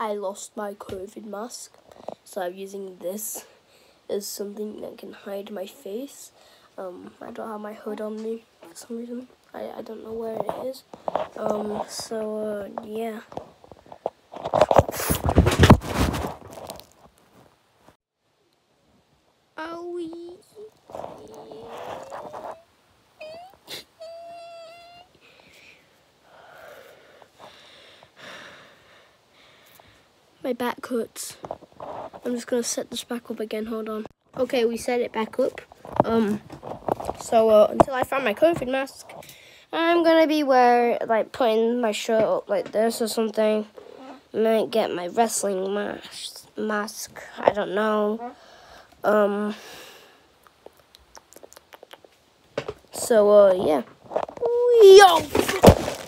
I lost my COVID mask, so I'm using this as something that can hide my face. I don't have my hood on me for some reason. I don't know where it is. Yeah. Owie. My back hurts. I'm just gonna set this back up again, hold on. Okay, we set it back up. Until I find my COVID mask, I'm gonna be putting my shirt up like this or something. I might get my wrestling mask. I don't know. Yeah. Yo!